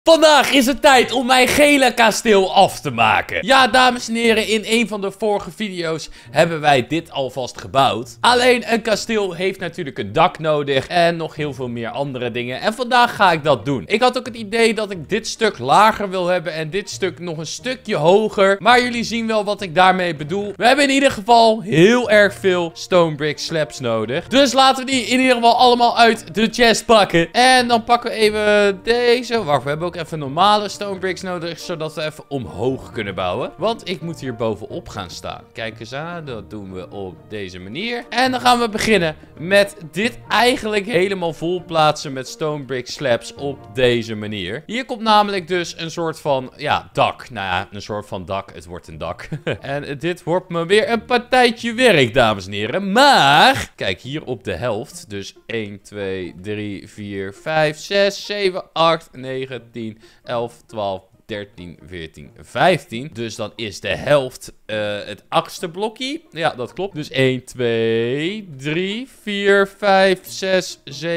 Vandaag is het tijd om mijn gele kasteel af te maken. Ja, dames en heren, in een van de vorige video's hebben wij dit alvast gebouwd. Alleen een kasteel heeft natuurlijk een dak nodig en nog heel veel meer andere dingen. En vandaag ga ik dat doen. Ik had ook het idee dat ik dit stuk lager wil hebben en dit stuk nog een stukje hoger. Maar jullie zien wel wat ik daarmee bedoel. We hebben in ieder geval heel erg veel stone brick slabs nodig. Dus laten we die in ieder geval allemaal uit de chest pakken. En dan pakken we even deze. Wacht, we hebben ook even normale stone bricks nodig, zodat we even omhoog kunnen bouwen. Want ik moet hier bovenop gaan staan. Kijk eens aan, dat doen we op deze manier. En dan gaan we beginnen met dit eigenlijk helemaal vol plaatsen met stone brick slabs op deze manier. Hier komt namelijk dus een soort van, ja, dak. Nou ja, een soort van dak. Het wordt een dak. En dit wordt me weer een partijtje werk, dames en heren. Maar, kijk, hier op de helft. Dus 1, 2, 3, 4, 5, 6, 7, 8, 9, 10, 11, 12, 13, 14, 15. Dus dan is de helft het achtste blokje. Ja, dat klopt. Dus 1, 2, 3, 4, 5, 6,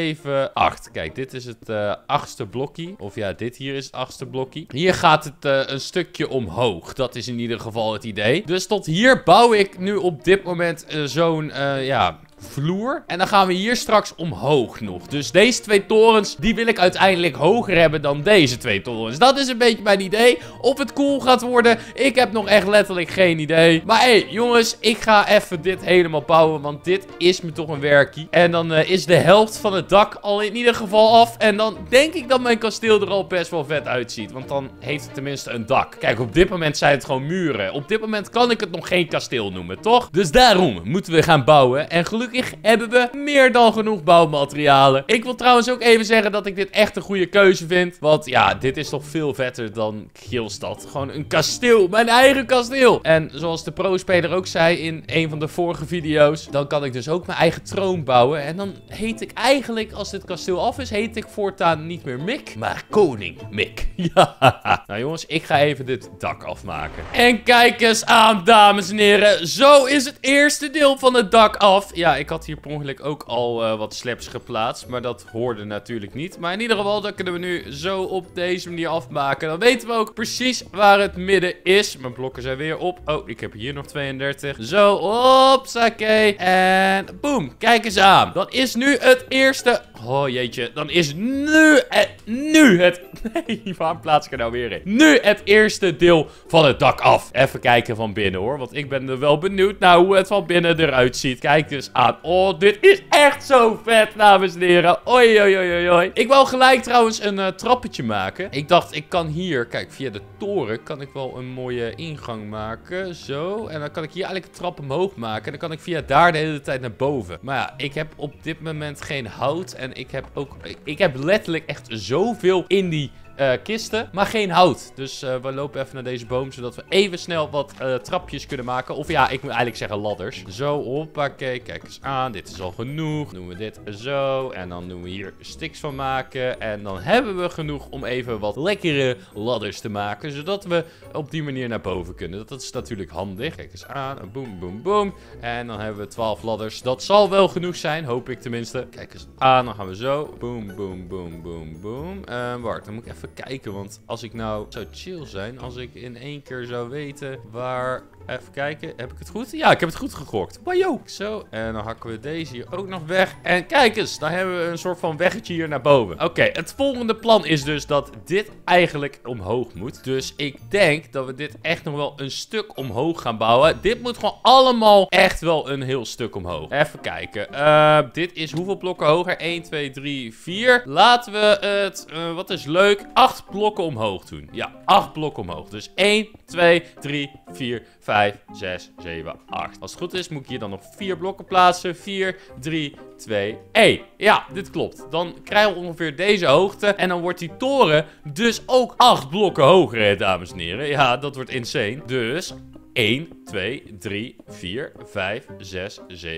7, 8. Kijk, dit is het achtste blokje. Of ja, dit hier is het achtste blokje. Hier gaat het een stukje omhoog. Dat is in ieder geval het idee. Dus tot hier bouw ik nu op dit moment zo'n, ja, vloer. En dan gaan we hier straks omhoog nog. Dus deze twee torens, die wil ik uiteindelijk hoger hebben dan deze twee torens. Dat is een beetje mijn idee. Of het cool gaat worden, ik heb nog echt letterlijk geen idee. Maar hé, jongens, ik ga even dit helemaal bouwen, want dit is me toch een werkie. En dan is de helft van het dak al in ieder geval af. En dan denk ik dat mijn kasteel er al best wel vet uitziet. Want dan heeft het tenminste een dak. Kijk, op dit moment zijn het gewoon muren. Op dit moment kan ik het nog geen kasteel noemen, toch? Dus daarom moeten we gaan bouwen. En gelukkig hebben we meer dan genoeg bouwmaterialen. Ik wil trouwens ook even zeggen dat ik dit echt een goede keuze vind. Want ja, dit is toch veel vetter dan Gilstad. Gewoon een kasteel. Mijn eigen kasteel. En zoals de pro-speler ook zei in een van de vorige video's, dan kan ik dus ook mijn eigen troon bouwen. En dan heet ik eigenlijk, als dit kasteel af is, heet ik voortaan niet meer Mick, maar Koning Mick. Ja. Nou jongens, ik ga even dit dak afmaken. En kijk eens aan, dames en heren. Zo is het eerste deel van het dak af. Ja, ik had hier per ongeluk ook al wat slabs geplaatst, maar dat hoorde natuurlijk niet. Maar in ieder geval, dat kunnen we nu zo op deze manier afmaken. Dan weten we ook precies waar het midden is. Mijn blokken zijn weer op. Oh, ik heb hier nog 32. Zo, hopsakee. En boom, kijk eens aan. Dat is nu het eerste. Oh jeetje, dan is nu het... Nee, waarom plaats ik er nou weer in? Nu het eerste deel van het dak af. Even kijken van binnen hoor, want ik ben er wel benieuwd naar hoe het van binnen eruit ziet. Kijk dus aan. Oh, dit is echt zo vet, dames en heren. Oei, oei, oei, oei. Ik wou gelijk trouwens een trappetje maken. Ik dacht, ik kan hier, kijk, via de toren kan ik wel een mooie ingang maken. Zo. En dan kan ik hier eigenlijk een trap omhoog maken. En dan kan ik via daar de hele tijd naar boven. Maar ja, ik heb op dit moment geen hout. En ik heb letterlijk echt zoveel in die kisten, maar geen hout. Dus we lopen even naar deze boom, zodat we even snel wat trapjes kunnen maken. Of ja, ik moet eigenlijk zeggen ladders. Zo, hoppakee, kijk eens aan. Dit is al genoeg. Dan doen we dit zo. En dan doen we hier sticks van maken. En dan hebben we genoeg om even wat lekkere ladders te maken, zodat we op die manier naar boven kunnen. Dat is natuurlijk handig. Kijk eens aan. Boom, boom, boom. En dan hebben we 12 ladders. Dat zal wel genoeg zijn, hoop ik tenminste. Kijk eens aan. Dan gaan we zo. Boom, boom, boom, boom, boom. Wacht, dan moet ik even kijken, want als ik nou zou chill zijn, als ik in één keer zou weten waar... Even kijken, heb ik het goed? Ja, ik heb het goed gegokt. Wajo. Zo, en dan hakken we deze hier ook nog weg. En kijk eens, dan hebben we een soort van weggetje hier naar boven. Oké, het volgende plan is dus dat dit eigenlijk omhoog moet. Dus ik denk dat we dit echt nog wel een stuk omhoog gaan bouwen. Dit moet gewoon allemaal echt wel een heel stuk omhoog. Even kijken. Dit is hoeveel blokken hoger? 1, 2, 3, 4. Laten we het, wat is leuk, 8 blokken omhoog doen. Ja, 8 blokken omhoog. Dus 1, 2, 3, 4, 5, 6, 7, 8. Als het goed is, moet ik hier dan nog 4 blokken plaatsen. 4, 3, 2, 1. Ja, dit klopt. Dan krijgen we ongeveer deze hoogte. En dan wordt die toren dus ook 8 blokken hoger, hè, dames en heren. Ja, dat wordt insane. Dus 1, 2, 3, 4, 5, 6,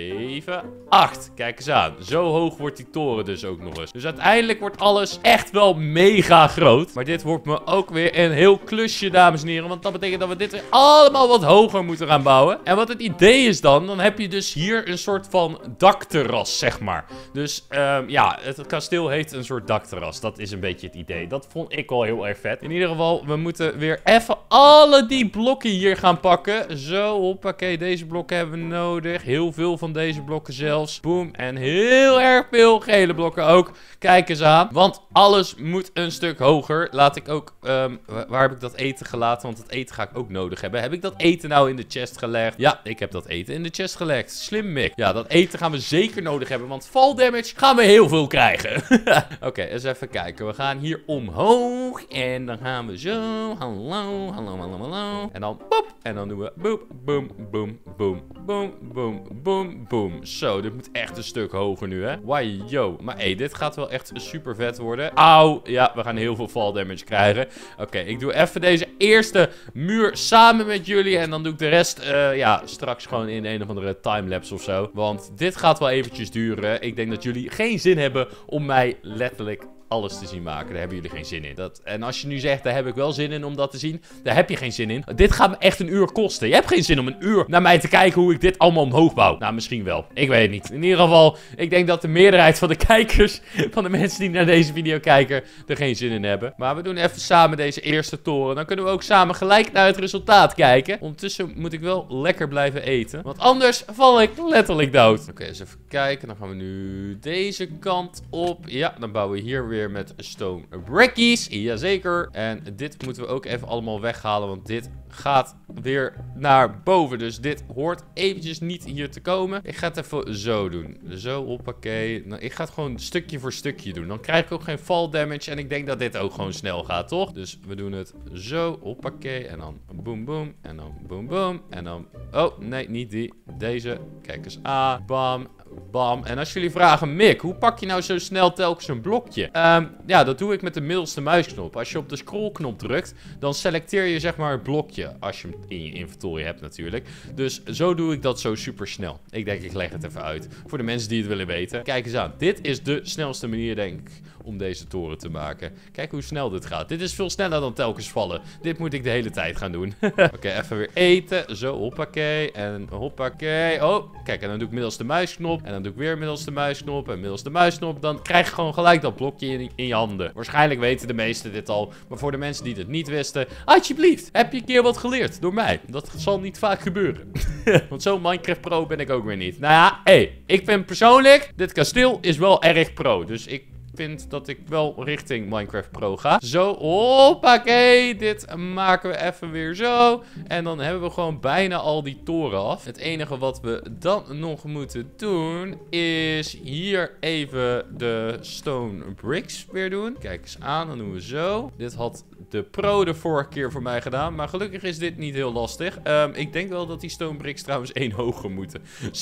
7, 8. Kijk eens aan. Zo hoog wordt die toren dus ook nog eens. Dus uiteindelijk wordt alles echt wel mega groot. Maar dit wordt me ook weer een heel klusje, dames en heren. Want dat betekent dat we dit weer allemaal wat hoger moeten gaan bouwen. En wat het idee is dan heb je dus hier een soort van dakterras, zeg maar. Dus ja, het kasteel heeft een soort dakterras. Dat is een beetje het idee. Dat vond ik al heel erg vet. In ieder geval, we moeten weer even alle die blokken hier gaan pakken. Zo, hoppakee. Deze blokken hebben we nodig. Heel veel van deze blokken zelfs. Boom. En heel erg veel gele blokken ook. Kijk eens aan. Want alles moet een stuk hoger. Laat ik ook... waar heb ik dat eten gelaten? Want dat eten ga ik ook nodig hebben. Heb ik dat eten nou in de chest gelegd? Ja, ik heb dat eten in de chest gelegd. Slim, Mick. Ja, dat eten gaan we zeker nodig hebben. Want fall damage gaan we heel veel krijgen. Oké, eens even kijken. We gaan hier omhoog. En dan gaan we zo. Hallo, hallo, hallo, hallo. En dan boep. En dan doen we boep, boom, boom, boom, boom, boom, boom, boom. Zo, dit moet echt een stuk hoger nu, hè. Why, yo. Maar hé, dit gaat wel echt super vet worden. Auw. Ja, we gaan heel veel fall damage krijgen. Oké, ik doe even deze eerste muur samen met jullie. En dan doe ik de rest, ja, straks gewoon in een of andere timelapse of zo. Want dit gaat wel eventjes duren. Ik denk dat jullie geen zin hebben om mij letterlijk alles te zien maken. Daar hebben jullie geen zin in. En als je nu zegt, daar heb ik wel zin in om dat te zien. Daar heb je geen zin in. Dit gaat me echt een uur kosten. Je hebt geen zin om een uur naar mij te kijken hoe ik dit allemaal omhoog bouw. Nou, misschien wel. Ik weet het niet. In ieder geval, ik denk dat de meerderheid van de kijkers, van de mensen die naar deze video kijken, er geen zin in hebben. Maar we doen even samen deze eerste toren. Dan kunnen we ook samen gelijk naar het resultaat kijken. Ondertussen moet ik wel lekker blijven eten. Want anders val ik letterlijk dood. Oké, eens even kijken. Dan gaan we nu deze kant op. Ja, dan bouwen we hier weer met stone brickies. Jazeker. En dit moeten we ook even allemaal weghalen. Want dit gaat weer naar boven. Dus dit hoort eventjes niet hier te komen. Ik ga het even zo doen. Zo, hoppakee. Nou, ik ga het gewoon stukje voor stukje doen. Dan krijg ik ook geen fall damage. En ik denk dat dit ook gewoon snel gaat, toch? Dus we doen het zo. Hoppakee. En dan boom, boom. En dan boom, boom. En dan... Oh, nee, niet die. Deze. Kijk eens aan. Bam. Bam. En als jullie vragen, Mick, hoe pak je nou zo snel telkens een blokje? Ja, dat doe ik met de middelste muisknop. Als je op de scrollknop drukt, dan selecteer je zeg maar het blokje. Als je hem in je inventory hebt natuurlijk. Dus zo doe ik dat zo super snel. Ik denk, ik leg het even uit. Voor de mensen die het willen weten. Kijk eens aan. Dit is de snelste manier, denk ik, om deze toren te maken. Kijk hoe snel dit gaat. Dit is veel sneller dan telkens vallen. Dit moet ik de hele tijd gaan doen. Oké, even weer eten. Zo, hoppakee. En hoppakee. Oh, kijk, en dan doe ik middels de muisknop. En dan doe ik weer middels de muisknop. En middels de muisknop. Dan krijg je gewoon gelijk dat blokje in je handen. Waarschijnlijk weten de meesten dit al. Maar voor de mensen die het niet wisten, alsjeblieft, heb je een keer wat geleerd door mij. Dat zal niet vaak gebeuren. Want zo'n Minecraft pro ben ik ook weer niet. Nou ja, ik vind persoonlijk, dit kasteel is wel erg pro. Dus ik vind dat ik wel richting Minecraft Pro ga. Zo, hoppakee. Dit maken we even weer zo. En dan hebben we gewoon bijna al die toren af. Het enige wat we dan nog moeten doen is hier even de stone bricks weer doen. Kijk eens aan, dan doen we zo. Dit had de pro de vorige keer voor mij gedaan. Maar gelukkig is dit niet heel lastig. Ik denk wel dat die stone bricks trouwens 1 hoger moeten.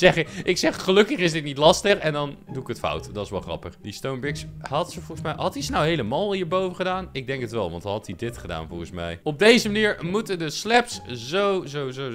Ik zeg gelukkig is dit niet lastig. En dan doe ik het fout. Dat is wel grappig. Die stone bricks had ze volgens mij... Had hij ze nou helemaal hierboven gedaan? Ik denk het wel, want dan had hij dit gedaan volgens mij. Op deze manier moeten de slabs zo.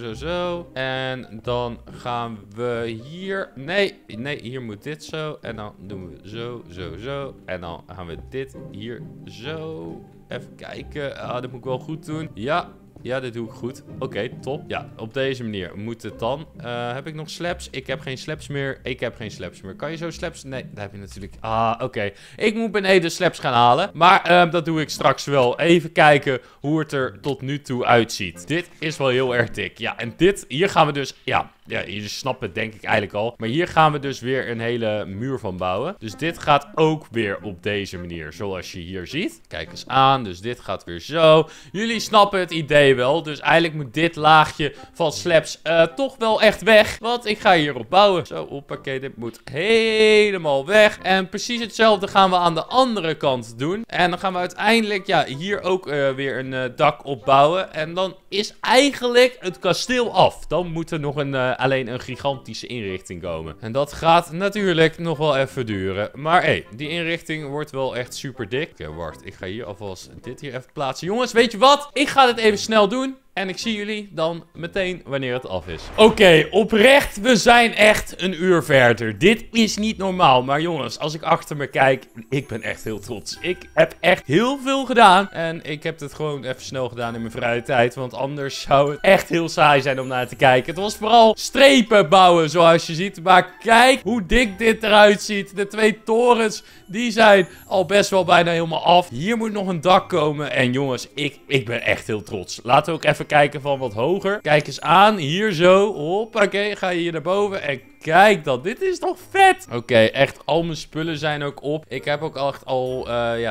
En dan gaan we hier... Nee, hier moet dit zo. En dan doen we zo. En dan gaan we dit hier zo. Even kijken. Dat moet ik wel goed doen. Ja, dit doe ik goed. Oké, top. Ja, op deze manier moet het dan. Heb ik nog slabs? Ik heb geen slabs meer. Kan je zo slabs? Nee, dat heb je natuurlijk. Oké. Ik moet beneden slabs gaan halen. Maar dat doe ik straks wel. Even kijken hoe het er tot nu toe uitziet. Dit is wel heel erg dik. Ja, en hier gaan we dus... Ja, je snapt het denk ik eigenlijk al. Maar hier gaan we dus weer een hele muur van bouwen. Dus dit gaat ook weer op deze manier. Zoals je hier ziet. Kijk eens aan. Dus dit gaat weer zo. Jullie snappen het idee wel. Dus eigenlijk moet dit laagje van slabs toch wel echt weg. Want ik ga hierop bouwen. Zo, hoppakee. Dit moet helemaal weg. En precies hetzelfde gaan we aan de andere kant doen. En dan gaan we uiteindelijk ja, hier ook weer een dak opbouwen. En dan is eigenlijk het kasteel af. Dan moet er nog alleen een gigantische inrichting komen. En dat gaat natuurlijk nog wel even duren. Maar die inrichting wordt wel echt super dik. Oké, wacht. Ik ga hier alvast dit hier even plaatsen. Jongens, weet je wat? Ik ga dit even snel doen. En ik zie jullie dan meteen wanneer het af is. Oké, oprecht, we zijn echt een uur verder. Dit is niet normaal. Maar jongens, als ik achter me kijk, ik ben echt heel trots. Ik heb echt heel veel gedaan. En ik heb het gewoon even snel gedaan in mijn vrije tijd. Want anders zou het echt heel saai zijn om naar te kijken. Het was vooral strepen bouwen, zoals je ziet. Maar kijk hoe dik dit eruit ziet. De 2 torens, die zijn al best wel bijna helemaal af. Hier moet nog een dak komen. En jongens, ik ben echt heel trots. Laten we ook even kijken van wat hoger. Kijk eens aan, hier zo. Hoppakee, ga je hier naar boven. En kijk dan, dit is toch vet? Oké, echt al mijn spullen zijn ook op. Ik heb ook echt al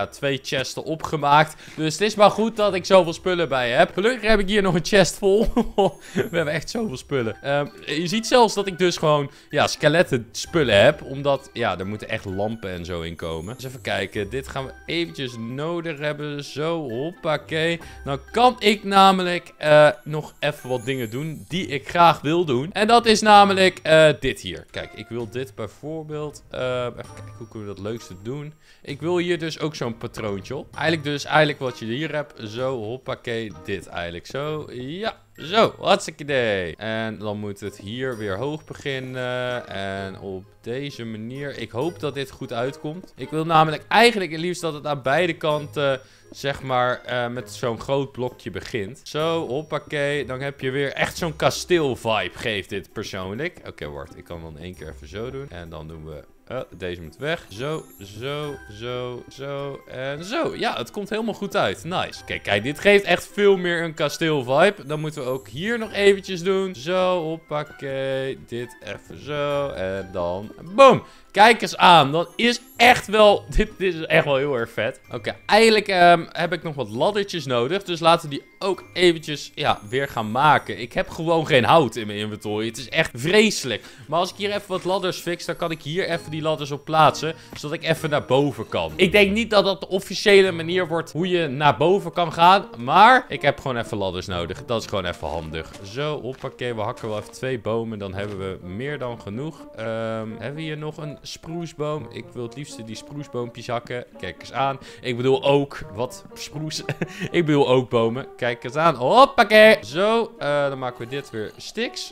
2 chesten opgemaakt. Dus het is maar goed dat ik zoveel spullen bij heb. Gelukkig heb ik hier nog een chest vol. We hebben echt zoveel spullen. Je ziet zelfs dat ik dus gewoon skeletten spullen heb. Omdat, er moeten echt lampen en zo in komen. Dus even kijken, dit gaan we eventjes nodig hebben. Zo, hoppakee. Dan kan ik namelijk nog even wat dingen doen die ik graag wil doen. En dat is namelijk dit hier. Kijk, ik wil dit bijvoorbeeld... even kijken, hoe kunnen we dat leukste doen? Ik wil hier dus ook zo'n patroontje op. Eigenlijk wat je hier hebt. Zo, hoppakee, dit eigenlijk. Zo, ja. Zo, hartstikke idee. En dan moet het hier weer hoog beginnen. En op deze manier. Ik hoop dat dit goed uitkomt. Ik wil namelijk eigenlijk het liefst dat het aan beide kanten... zeg maar, met zo'n groot blokje begint. Zo, hoppakee. Dan heb je weer echt zo'n kasteel-vibe, geeft dit persoonlijk. Oké, wacht. Ik kan dan 1 keer even zo doen. En dan doen we... deze moet weg. Zo, zo, zo, zo en zo. Ja, het komt helemaal goed uit. Nice. Kijk, dit geeft echt veel meer een kasteel-vibe. Dan moeten we ook hier nog eventjes doen. Zo, hoppakee. Dit even zo. En dan... boom. Kijk eens aan. Dat is echt wel... Dit is echt wel heel erg vet. Oké, eigenlijk heb ik nog wat laddertjes nodig. Dus laten we die ook eventjes weer gaan maken. Ik heb gewoon geen hout in mijn inventory. Het is echt vreselijk. Maar als ik hier even wat ladders fix, dan kan ik hier even die ladders op plaatsen. Zodat ik even naar boven kan. Ik denk niet dat dat de officiële manier wordt hoe je naar boven kan gaan. Maar ik heb gewoon even ladders nodig. Dat is gewoon even handig. Zo, hoppakee. We hakken wel even 2 bomen. Dan hebben we meer dan genoeg. Hebben we hier nog een sproesboom? Ik wil het liefst die sproesboompjes hakken. Kijk eens aan. Ik bedoel ook... wat? Sproes? Ik bedoel ook bomen. Kijk eens aan. Hoppakee. Zo. Dan maken we dit weer sticks.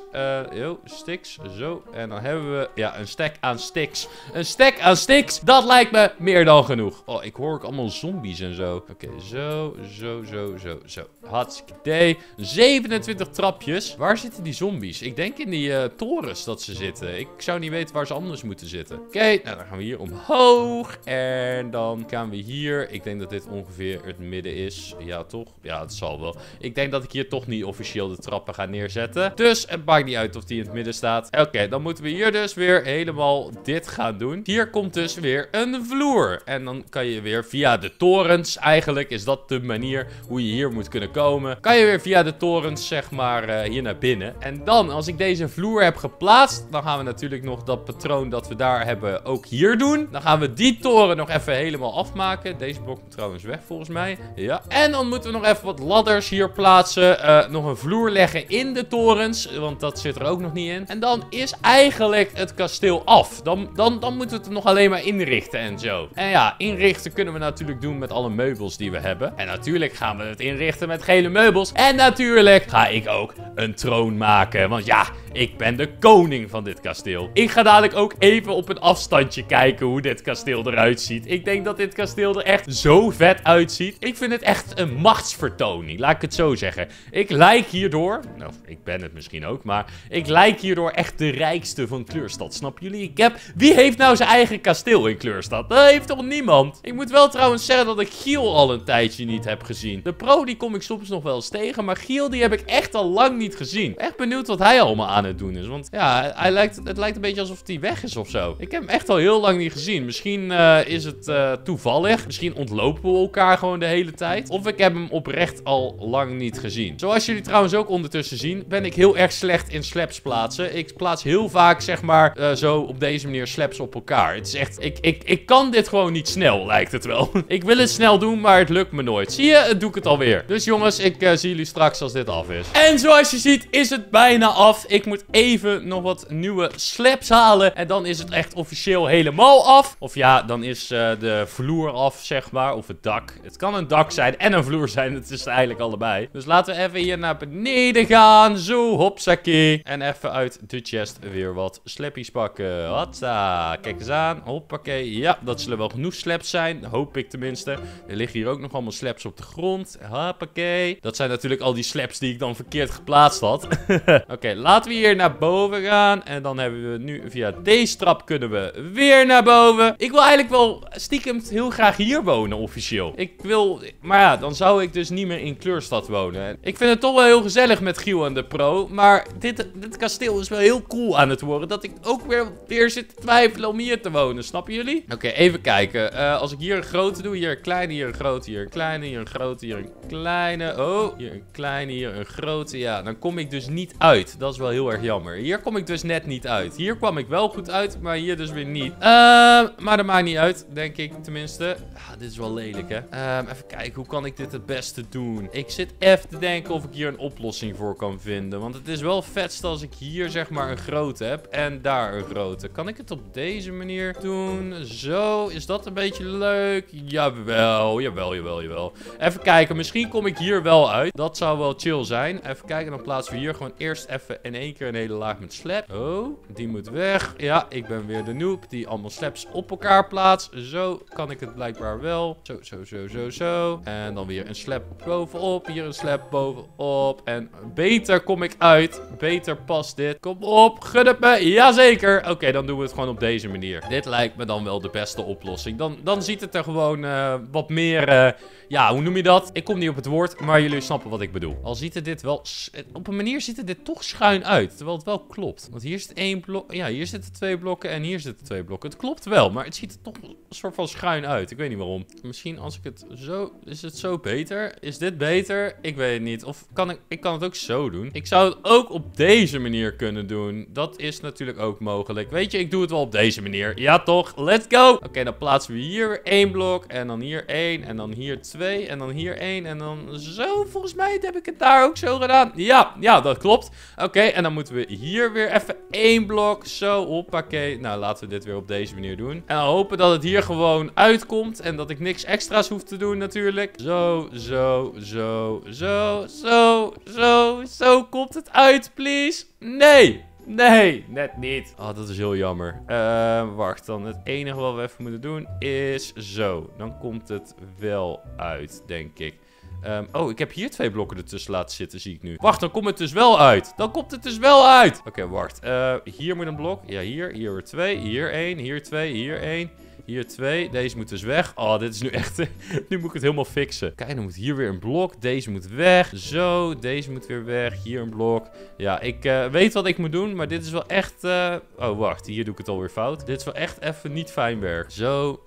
Sticks. Zo. En dan hebben we... een stack aan sticks. Een stack aan sticks. Dat lijkt me meer dan genoeg. Oh, ik hoor ook allemaal zombies en zo. Oké, zo. Hartstikke idee. 27 trapjes. Waar zitten die zombies? Ik denk in die torens dat ze zitten. Ik zou niet weten waar ze anders moeten zitten. Oké, nou dan gaan we hier omhoog. En dan gaan we hier. Ik denk dat dit ongeveer het midden is. Ja, toch? Ja, het zal wel. Ik denk dat ik hier toch niet officieel de trappen ga neerzetten. Dus het maakt niet uit of die in het midden staat. Oké, dan moeten we hier dus weer helemaal dit gaan doen. Hier komt dus weer een vloer. En dan kan je weer via de torens. Eigenlijk is dat de manier hoe je hier moet kunnen komen. Kan je weer via de torens, zeg maar, hier naar binnen. En dan, als ik deze vloer heb geplaatst, dan gaan we natuurlijk nog dat patroon dat we daar hebben ook hier doen. Dan gaan we die toren nog even helemaal afmaken. Deze blok moet trouwens weg volgens mij. Ja. En dan moeten we nog even wat ladders hier plaatsen. Nog een vloer leggen in de torens. Want dat zit er ook nog niet in. En dan is eigenlijk het kasteel af. Dan moeten we het nog alleen maar inrichten en zo. En ja, inrichten kunnen we natuurlijk doen met alle meubels die we hebben. En natuurlijk gaan we het inrichten met gele meubels. En natuurlijk ga ik ook een troon maken. Want ja, ik ben de koning van dit kasteel. Ik ga dadelijk ook even op een afstandje kijken hoe dit kasteel eruit ziet. Ik denk dat dit kasteel er echt zo vet uitziet. Ik vind het echt een machtsvertoning, laat ik het zo zeggen. Ik lijk hierdoor, nou, ik ben het misschien ook, maar ik lijk hierdoor echt de rijkste van Kleurstad. Snappen jullie? Wie heeft nou zijn eigen kasteel in Kleurstad? Dat heeft toch niemand? Ik moet wel trouwens zeggen dat ik Giel al een tijdje niet heb gezien. De pro die kom ik soms nog wel eens tegen, maar Giel die heb ik echt al lang niet gezien. Echt benieuwd wat hij allemaal aan het doen is, want ja, het lijkt een beetje alsof hij weg is of zo. Ik heb hem echt al heel lang niet gezien. Misschien is het toevallig. Misschien ontlopen we elkaar gewoon de hele tijd. Of ik heb hem oprecht al lang niet gezien. Zoals jullie trouwens ook ondertussen zien, ben ik heel erg slecht in slaps plaatsen. Ik plaats heel vaak, zeg maar, zo op deze manier slaps op elkaar. Het is echt, ik kan dit gewoon niet snel, lijkt het wel. Ik wil het snel doen, maar het lukt me nooit. Zie je, het doe ik het alweer. Dus jongens, ik zie jullie straks als dit af is. En zoals je ziet, is het bijna af. Ik moet moet even nog wat nieuwe slabs halen. En dan is het echt officieel helemaal af. Of ja, dan is de vloer af, zeg maar. Of het dak. Het kan een dak zijn en een vloer zijn. Het is eigenlijk allebei. Dus laten we even hier naar beneden gaan. Zo, hopsakee. En even uit de chest weer wat slappies pakken. Hatsa. Kijk eens aan. Hoppakee. Ja, dat zullen wel genoeg slabs zijn. Hoop ik tenminste. Er liggen hier ook nog allemaal slabs op de grond. Hoppakee. Dat zijn natuurlijk al die slabs die ik dan verkeerd geplaatst had. Oké, laten we hier naar boven gaan. En dan hebben we nu via deze trap kunnen we weer naar boven. Ik wil eigenlijk wel stiekem heel graag hier wonen, officieel. Maar ja, dan zou ik dus niet meer in Kleurstad wonen. Ik vind het toch wel heel gezellig met Giel en de Pro. Maar dit kasteel is wel heel cool aan het worden. Dat ik ook weer zit te twijfelen om hier te wonen. Snappen jullie? Oké, even kijken. Als ik hier een grote doe. Hier een kleine, hier een grote, hier een kleine, hier een grote, hier een kleine. Oh, hier een kleine, hier een grote. Ja, dan kom ik dus niet uit. Dat is wel heel erg jammer. Hier kom ik dus net niet uit. Hier kwam ik wel goed uit, maar hier dus weer niet. Maar dat maakt niet uit, denk ik tenminste. Dit is wel lelijk, hè. Even kijken, hoe kan ik dit het beste doen? Ik zit even te denken of ik hier een oplossing voor kan vinden. Want het is wel vetst als ik hier zeg maar een grote heb en daar een grote. Kan ik het op deze manier doen? Zo, is dat een beetje leuk? Jawel, jawel. Even kijken, misschien kom ik hier wel uit. Dat zou wel chill zijn. Even kijken, dan plaatsen we hier gewoon eerst even in één keer een hele laag met slab. Oh, die moet weg. Ja, ik ben weer de noob die allemaal slabs op elkaar plaatst. Zo kan ik het blijkbaar wel. Zo. En dan weer een slab bovenop. Hier een slab bovenop. En beter kom ik uit. Beter past dit. Kom op, gun het me. Jazeker. Oké, dan doen we het gewoon op deze manier. Dit lijkt me dan wel de beste oplossing. Dan ziet het er gewoon wat meer... ja, hoe noem je dat? Ik kom niet op het woord, maar jullie snappen wat ik bedoel. Al ziet het dit wel... Op een manier ziet het dit toch schuin uit. Terwijl het wel klopt. Want hier zit één blok... Ja, hier zitten 2 blokken en hier zitten 2 blokken. Het klopt wel, maar het ziet er toch een soort van schuin uit. Ik weet niet waarom. Misschien als ik het zo... Is het zo beter? Is dit beter? Ik weet het niet. Of ik kan het ook zo doen. Ik zou het ook op deze manier kunnen doen. Dat is natuurlijk ook mogelijk. Weet je, ik doe het wel op deze manier. Ja, toch? Let's go! Oké, dan plaatsen we hier weer 1 blok. En dan hier 1. En dan hier 2. En dan hier 1. En dan zo. Volgens mij heb ik het daar ook zo gedaan. Ja, dat klopt. Oké, en dan moeten we hier weer even 1 blok. Zo, hoppakee. Nou, laten we dit weer op deze manier doen. En dan hopen dat het hier gewoon uitkomt. En dat ik niks extra's hoef te doen natuurlijk. Zo komt het uit, please. Nee, net niet. Oh, dat is heel jammer. Wacht, dan het enige wat we even moeten doen is zo. Dan komt het wel uit, denk ik. Oh, ik heb hier 2 blokken ertussen laten zitten, zie ik nu. Wacht, dan komt het dus wel uit. Oké, wacht. Hier moet een blok. Ja, hier weer 2. Hier 1, hier 2, hier 1. Hier 2. Deze moet dus weg. Oh, dit is nu echt... nu moet ik het helemaal fixen. Kijk, dan moet hier weer een blok. Deze moet weg. Zo, deze moet weer weg. Hier een blok. Ja, ik weet wat ik moet doen. Maar dit is wel echt... Oh, wacht. Hier doe ik het alweer fout. Dit is wel echt even niet fijn werk. Zo,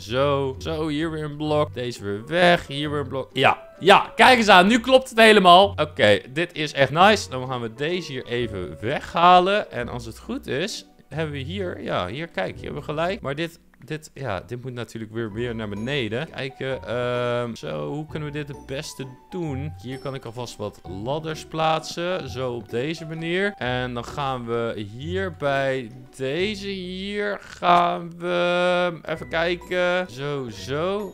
hier weer een blok. Deze weer weg. Hier weer een blok. Ja, kijk eens aan. Nu klopt het helemaal. Oké, dit is echt nice. Dan gaan we deze hier even weghalen. En als het goed is, hebben we hier... Ja, hier, kijk. Hier hebben we gelijk. Maar dit moet natuurlijk weer naar beneden. Kijken, zo, hoe kunnen we dit het beste doen? Hier kan ik alvast wat ladders plaatsen. Zo op deze manier. En dan gaan we hier bij deze hier gaan we even kijken. Zo.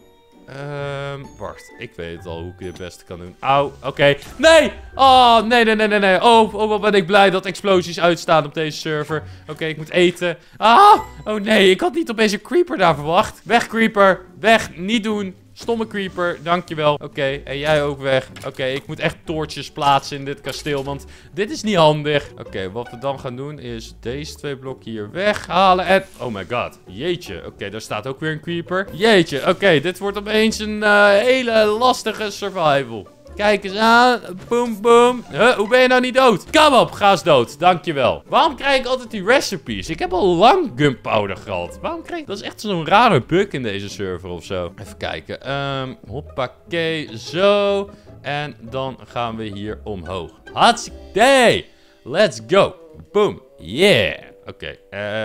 Wacht, ik weet al hoe ik dit het beste kan doen. Auw, oké. Nee! Oh, nee. Oh, wat ben ik blij dat explosies uitstaan op deze server. Oké, ik moet eten. Ah! Oh nee, ik had niet opeens een creeper daar verwacht. Weg, creeper. Weg, niet doen. Stomme creeper, dankjewel. Oké, en jij ook weg. Oké, ik moet echt toortjes plaatsen in dit kasteel, want dit is niet handig. Oké, wat we dan gaan doen is deze 2 blokken hier weghalen en... Oh my god, jeetje. Oké, daar staat ook weer een creeper. Jeetje, oké, dit wordt opeens een hele lastige survival. Kijk eens aan. Boom. Hoe ben je nou niet dood? Kom op, ga eens dood. Dankjewel. Waarom krijg ik altijd die recipes? Ik heb al lang gunpowder gehad. Waarom krijg ik... Dat is echt zo'n rare bug in deze server of zo. Even kijken. Hoppakee. Zo. En dan gaan we hier omhoog. Hartstikke. Let's go. Boom. Yeah. Oké.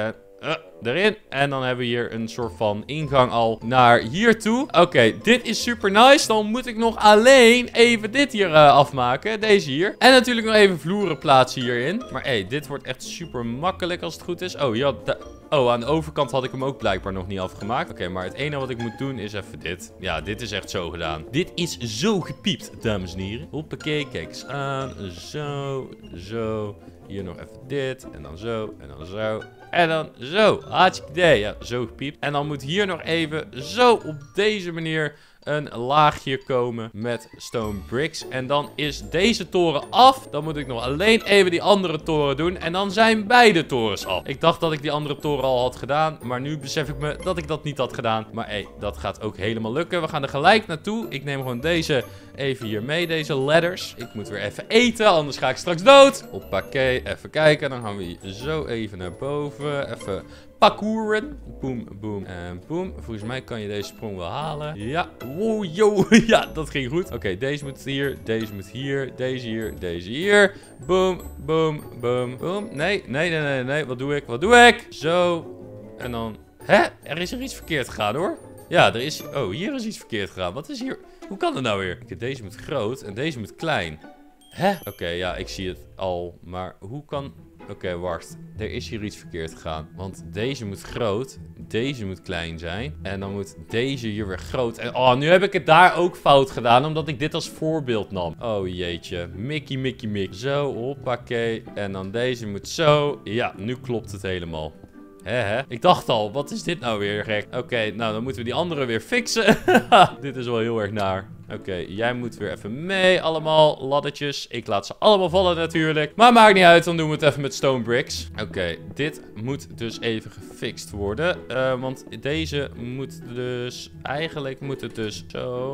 Erin. En dan hebben we hier een soort van ingang al naar hier toe. Oké, dit is super nice. Dan moet ik nog alleen even dit hier afmaken. Deze hier. En natuurlijk nog even vloeren plaatsen hierin. Maar hey, dit wordt echt super makkelijk als het goed is. Oh, ja. Oh, aan de overkant had ik hem ook blijkbaar nog niet afgemaakt. Oké, maar het enige wat ik moet doen is even dit. Ja, dit is echt zo gedaan. Dit is zo gepiept, dames en heren. Hoppakee, kijk eens aan. Zo, zo. Hier nog even dit. En dan zo. En dan zo. En dan zo. Hartstikke idee. Ja, zo gepiept. En dan moet hier nog even zo op deze manier een laagje komen met stone bricks. En dan is deze toren af. Dan moet ik nog alleen even die andere toren doen. En dan zijn beide torens af. Ik dacht dat ik die andere toren al had gedaan. Maar nu besef ik me dat ik dat niet had gedaan. Maar hey, dat gaat ook helemaal lukken. We gaan er gelijk naartoe. Ik neem gewoon deze even hier mee. Deze ladders. Ik moet weer even eten. Anders ga ik straks dood. Hoppakee. Even kijken. Dan gaan we zo even naar boven. Even parcouren. Boom, boom en boom. Volgens mij kan je deze sprong wel halen. Ja. Wow, yo. Ja, dat ging goed. Oké, deze moet hier. Deze moet hier. Deze hier. Deze hier. Boom, boom, boom, boom. Nee, nee, nee, nee, nee. Wat doe ik? Wat doe ik? Zo. En dan... Hè? Er is er iets verkeerd gegaan, hoor. Ja, er is... Oh, hier is iets verkeerd gegaan. Wat is hier? Hoe kan dat nou weer? Oké, deze moet groot en deze moet klein. Hè? Oké, ja, ik zie het al. Maar hoe kan... Oké, wacht. Er is hier iets verkeerd gegaan. Want deze moet groot. Deze moet klein zijn. En dan moet deze hier weer groot. En oh, nu heb ik het daar ook fout gedaan. Omdat ik dit als voorbeeld nam. Oh jeetje. Mickey, Mickey, Mickey. Zo, hoppakee. En dan deze moet zo. Ja, nu klopt het helemaal. Hè? Ik dacht al, wat is dit nou weer gek? Oké, nou dan moeten we die andere weer fixen. Dit is wel heel erg naar. Oké, jij moet weer even mee. Allemaal laddertjes. Ik laat ze allemaal vallen natuurlijk. Maar maakt niet uit, dan doen we het even met stone bricks. Oké, dit moet dus even gefixt worden. Want deze moet dus... Eigenlijk moet het dus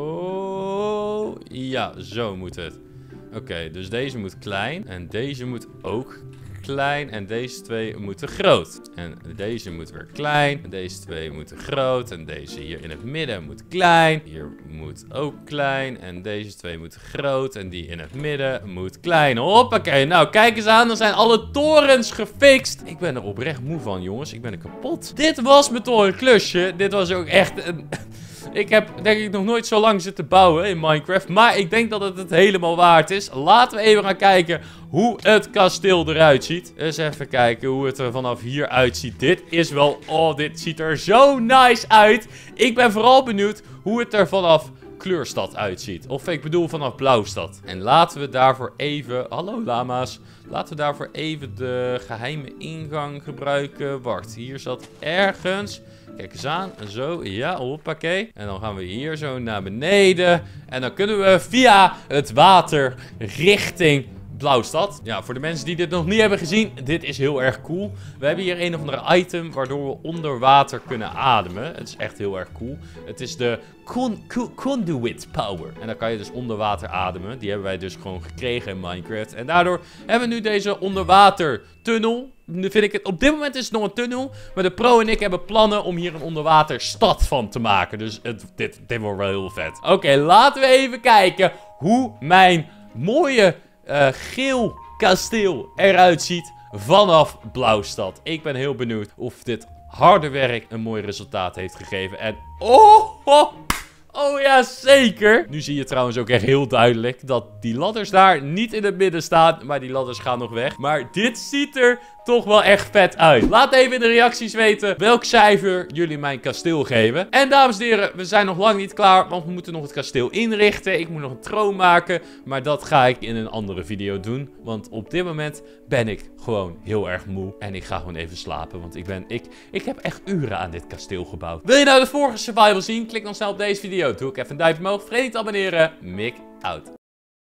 zo... Ja, zo moet het. Oké, dus deze moet klein. En deze moet ook klein. En deze twee moeten groot. En deze moet weer klein. En deze twee moeten groot. En deze hier in het midden moet klein. Hier moet ook klein. En deze twee moeten groot. En die in het midden moet klein. Hoppakee. Nou, kijk eens aan. Dan zijn alle torens gefixt. Ik ben er oprecht moe van, jongens. Ik ben er kapot. Dit was mijn torenklusje. Dit was ook echt een... Ik heb denk ik nog nooit zo lang zitten bouwen in Minecraft. Maar ik denk dat het het helemaal waard is. Laten we even gaan kijken hoe het kasteel eruit ziet. Eens even kijken hoe het er vanaf hier uitziet. Dit is wel... Oh, dit ziet er zo nice uit. Ik ben vooral benieuwd hoe het er vanaf Kleurstad uitziet. Of ik bedoel vanaf Blauwstad. En laten we daarvoor even... Hallo lama's. Laten we daarvoor even de geheime ingang gebruiken. Wacht, hier zat ergens... Kijk eens aan. En zo. Ja, hoppakee. En dan gaan we hier zo naar beneden. En dan kunnen we via het water richting Blauwstad. Ja, voor de mensen die dit nog niet hebben gezien. Dit is heel erg cool. We hebben hier een of andere item waardoor we onder water kunnen ademen. Het is echt heel erg cool. Het is de conduit power. En dan kan je dus onder water ademen. Die hebben wij dus gewoon gekregen in Minecraft. En daardoor hebben we nu deze onderwater tunnel. Nu vind ik het... Op dit moment is het nog een tunnel. Maar de pro en ik hebben plannen om hier een onderwaterstad van te maken. Dus dit wordt wel heel vet. Oké, laten we even kijken hoe mijn mooie geel kasteel eruit ziet vanaf Blauwstad. Ik ben heel benieuwd of dit harde werk een mooi resultaat heeft gegeven. En oh ja, zeker. Nu zie je trouwens ook echt heel duidelijk dat die ladders daar niet in het midden staan. Maar die ladders gaan nog weg. Maar dit ziet er toch wel echt vet uit. Laat even in de reacties weten welk cijfer jullie mijn kasteel geven. En dames en heren, we zijn nog lang niet klaar. Want we moeten nog het kasteel inrichten. Ik moet nog een troon maken. Maar dat ga ik in een andere video doen. Want op dit moment ben ik gewoon heel erg moe. En ik ga gewoon even slapen. Want ik heb echt uren aan dit kasteel gebouwd. Wil je nou de vorige survival zien? Klik dan snel op deze video. Doe ik even een duimpje omhoog. Vergeet niet te abonneren. Mick out.